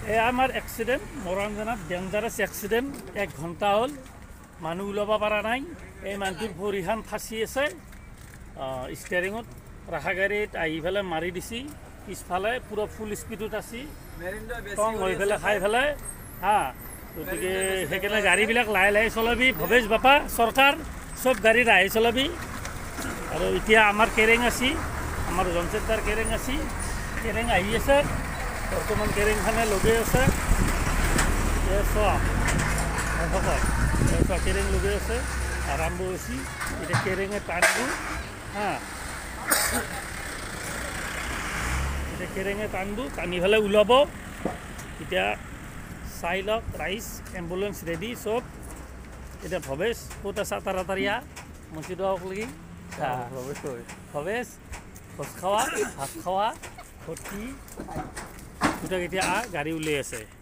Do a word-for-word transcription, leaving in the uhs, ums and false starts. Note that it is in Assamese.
এই আমাৰ এক্সিডেণ্ট মৰাণজনাত ডেঞ্জাৰাছ এক্সিডেণ্ট এক ঘণ্টা হ'ল মানুহ ওলাব পৰা নাই এই মানুহটোৰ ভৰিখন ফাঁচি আছে ষ্টেৰিঙত ৰাখা গাড়ীত আহি পেলাই মাৰি দিছি পিছফালে পুৰা ফুল স্পীডত আছি টং হৈ পেলাই খাই পেলাই হা গতিকে সেইকাৰণে গাড়ীবিলাক লাহে লাহে চলাবি ভৱেশ বাপা চৰকাৰ চব গাড়ী লাহে চলাবি আৰু এতিয়া আমাৰ কেৰেং আছি আমাৰ জনচেণ্টাৰ কেৰেং আছি কেৰেং আহি আছে বৰ্তমান কেৰেংখানে লগে আছে চোৱা চোৱা কেৰেং লগে আছে আৰম্ভ হৈছে এতিয়া কেৰেঙে টানবোৰ হা এতিয়া কেৰেঙে টানবোৰ টানি পেলাই ওলাব এতিয়া চাই লওক ৰাইজ এম্বুলেঞ্চ ৰেডি চব এতিয়া ভৱেশ ক'ত আছা তাড়াতাড়ি মচিদক লাগি ভৱেশ খোজ খাৱা ভাত খাৱা ভৰ্তি দুটাক এতিয়া গাড়ী উলিয়াই আছে